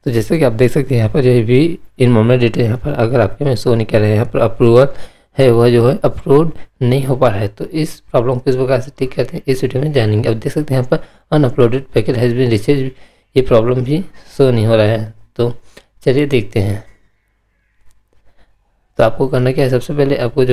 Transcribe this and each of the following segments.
तो जैसे कि आप देख सकते हैं यहाँ पर जो है वी इन्वायरमेंट डिटेल यहाँ पर अगर आपके में शो नहीं कर रहे हैं, यहाँ पर अप्रूवल है वह जो है अपलोड नहीं हो पा रहा है। तो इस प्रॉब्लम को किस प्रकार से ठीक करते हैं इस वीडियो में जानेंगे। अब देख सकते हैं यहाँ पर unuploaded packet has been received, ये प्रॉब्लम भी शो नहीं हो रहा है। तो चलिए देखते हैं। तो आपको करना क्या है, सबसे पहले आपको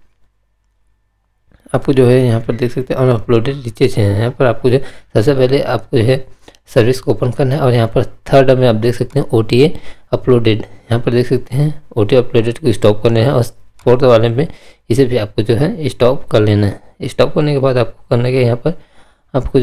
जो है यहाँ पर देख सकते हैं अनअपलोडेड रिचेज है। यहाँ पर आपको जो है सबसे पहले आपको जो है सर्विस को ओपन करना है और यहाँ पर थर्ड में आप देख सकते हैं OTA अपलोडेड, यहाँ पर देख सकते हैं OTA अपलोडेड को स्टॉप करना है और फोर्थ वाले में इसे भी आपको जो है स्टॉप कर लेना है। स्टॉप करने के बाद आपको करना क्या, यहाँ पर आपको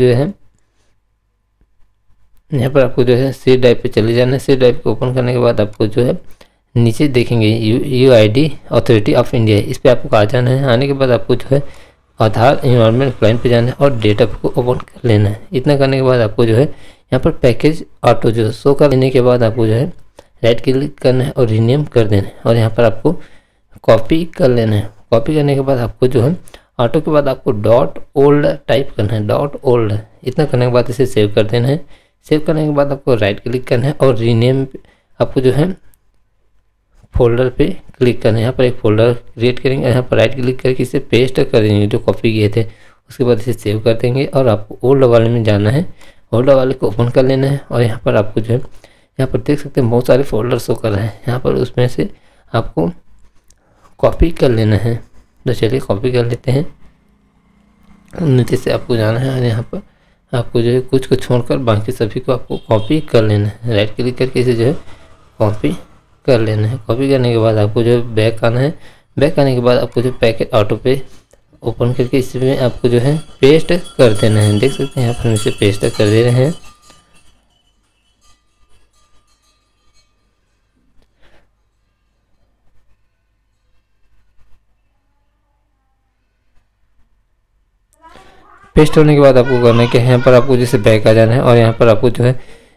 जो है सी ड्राइव पे चले जाना है। सी ड्राइव को ओपन करने के बाद आपको जो है नीचे देखेंगे UID अथॉरिटी ऑफ इंडिया, इस पर आपको आ जाना है। आने के बाद आपको जो है आधार इन्वायरमेंट क्लाइंट पे जाना है और डेटा को ओपन कर लेना है। इतना करने के बाद आपको जो है यहाँ पर पैकेज ऑटो जो शो कर लेने के बाद आपको जो है राइट क्लिक करना है और रीनेम कर देना है और यहाँ पर आपको कॉपी कर लेना है। कॉपी करने के बाद आपको जो है ऑटो के बाद आपको डॉट ओल्ड टाइप करना है, डॉट ओल्ड। इतना करने के बाद इसे सेव कर देना है। सेव करने के बाद आपको राइट क्लिक करना है और रीनेम आपको जो है फोल्डर पे क्लिक करना है। यहाँ पर एक फोल्डर क्रिएट करेंगे, यहाँ पर राइट क्लिक करके इसे पेस्ट कर देंगे जो कॉपी किए थे। उसके बाद इसे सेव कर देंगे और आपको ओल्ड वाले में जाना है, ओल्ड वाले को ओपन कर लेना है और यहाँ पर आपको जो है यहाँ पर देख सकते हैं बहुत सारे फोल्डर शो कर रहे हैं। यहाँ पर उसमें से आपको कॉपी कर लेना है। तो चलिए कॉपी कर लेते हैं। नीचे से आपको जाना है और यहाँ पर आपको जो है कुछ को छोड़कर बाकी सभी को आपको कॉपी कर लेना है। राइट क्लिक करके इसे जो है कॉपी कर लेना है। कॉपी करने के बाद आपको जो है बैक आना है। बैक आने के बाद आपको जो पैकेट ऑटो पे ओपन करके इसमें आपको जो है पेस्ट कर देना है। देख सकते हैं यहाँ पर हम इसे पेस्ट कर दे रहे हैं। पेस्ट होने के बाद आपको करना है कि यहाँ पर आपको जैसे बैक आ जाना है और यहाँ पर आपको जो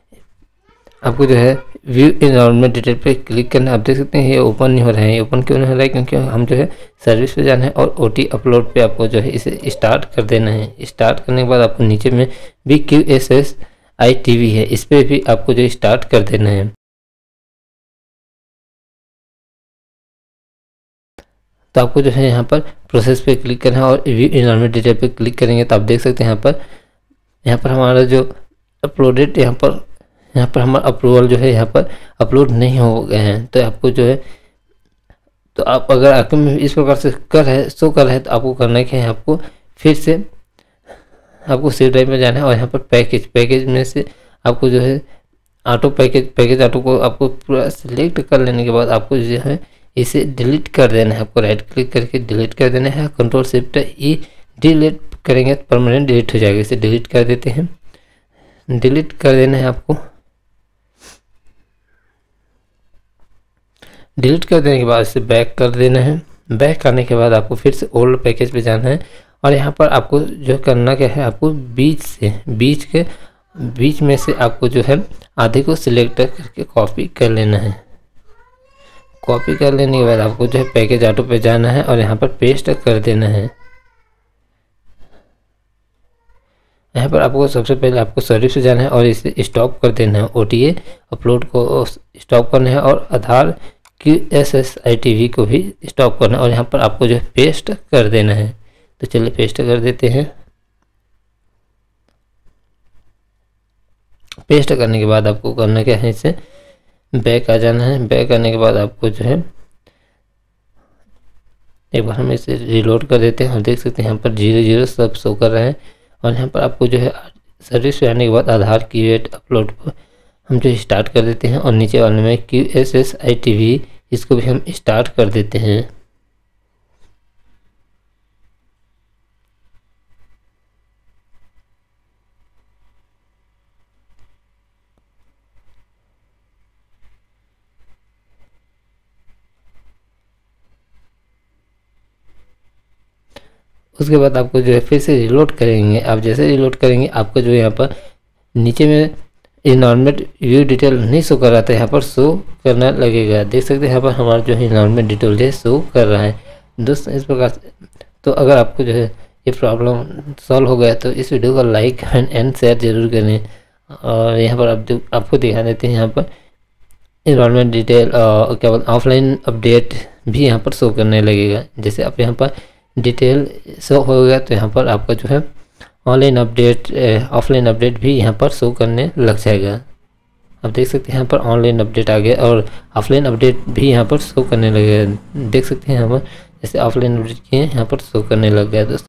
है व्यू इन्वायरमेंट डिटेल पे क्लिक करना है। आप देख सकते हैं ये ओपन नहीं हो रहा है। ये ओपन क्यों नहीं हो रहा है, क्योंकि हम जो है सर्विस पे जाना है और OT अपलोड पे आपको जो है इसे स्टार्ट कर देना है। स्टार्ट करने के बाद आपको नीचे में BQSSITV है, इस पर भी आपको जो स्टार्ट कर देना है। तो आपको जो है यहाँ पर प्रोसेस पे क्लिक करना है और व्यू इन्वायरमेंट डिटेल पे क्लिक करेंगे तो आप देख सकते हैं यहाँ पर हमारा जो अपलोडेड यहाँ पर हमारा अप्रूवल जो है यहाँ पर अपलोड नहीं हो गए हैं। तो आपको जो है तो आप अगर आपके में इस प्रकार से शो कर रहा है तो आपको करना है कि आपको फिर से आपको सी ड्राइव में जाना है और यहाँ पर पैकेज में से आपको जो है पैकेज ऑटो को आपको पूरा सिलेक्ट कर लेने के बाद आपको जो है इसे डिलीट कर देना है। आपको राइट क्लिक करके डिलीट कर देना है। Ctrl+Shift+E डिलीट करेंगे तो परमानेंट डिलीट हो जाएगा। इसे डिलीट कर देते हैं। डिलीट कर देना है आपको। डिलीट कर देने के बाद इसे बैक कर देना है। बैक करने के बाद आपको फिर से ओल्ड पैकेज पे जाना है और यहाँ पर आपको जो करना क्या है, आपको बीच में से आपको जो है आधे को सिलेक्ट करके कॉपी कर लेना है। कॉपी कर लेने के बाद आपको जो है पैकेज ऑटो पे जाना है और यहाँ पर पेस्ट कर देना है। यहाँ पर आपको सबसे पहले आपको सर्विस पे जाना है और इसे स्टॉप कर देना है। OTA अपलोड को स्टॉप करना है और आधार QSSITV को भी स्टॉप करना है और यहाँ पर आपको जो है पेस्ट कर देना है। तो चलिए पेस्ट कर देते हैं। पेस्ट करने के बाद आपको करना क्या है, इसे बैक आ जाना है। बैक आने के बाद आपको जो है एक बार हम इसे रिलोड कर देते हैं और देख सकते हैं यहाँ पर 00 सब शो कर रहे हैं और यहाँ पर आपको जो है सर्विस पे आने के बाद आधार QAT अपलोड पर हम जो स्टार्ट कर देते हैं और नीचे वाले में QSSITV इसको भी हम स्टार्ट कर देते हैं। उसके बाद आपको जो है फिर से रिलोड करेंगे। आप जैसे रिलोड करेंगे आपको जो यहाँ पर नीचे में इन्वायरमेंट व्यू डिटेल नहीं शो कर रहा था, यहाँ पर शो करना लगेगा। देख सकते हैं यहाँ पर हमारा जो है इन्वायरमेंट डिटेल है शो कर रहा है। दोस्तों इस प्रकार से तो अगर आपको जो है ये प्रॉब्लम सॉल्व हो गया तो इस वीडियो को लाइक एंड शेयर जरूर करें। और यहाँ पर आपको दिखा देते हैं यहाँ पर इन्वायरमेंट डिटेल क्या बोलते ऑफलाइन अपडेट भी यहाँ पर शो करने लगेगा। जैसे आप यहाँ पर डिटेल शो हो गया तो यहाँ पर आपका जो है ऑनलाइन अपडेट ऑफलाइन अपडेट भी यहाँ पर शो करने लग जाएगा। आप देख सकते हैं यहाँ पर ऑनलाइन अपडेट आ गया और ऑफलाइन अपडेट भी यहाँ पर शो करने लगेगा। देख सकते हैं यहाँ पर जैसे ऑफलाइन अपडेट किए यहाँ पर शो करने लग गया दोस्तों।